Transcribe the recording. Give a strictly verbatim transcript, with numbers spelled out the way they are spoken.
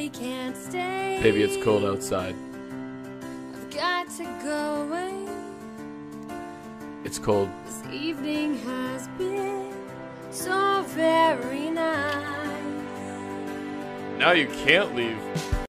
really can't stay. Baby, it's cold outside. I've got to go away. It's cold. This evening has been so very nice. Now you can't leave.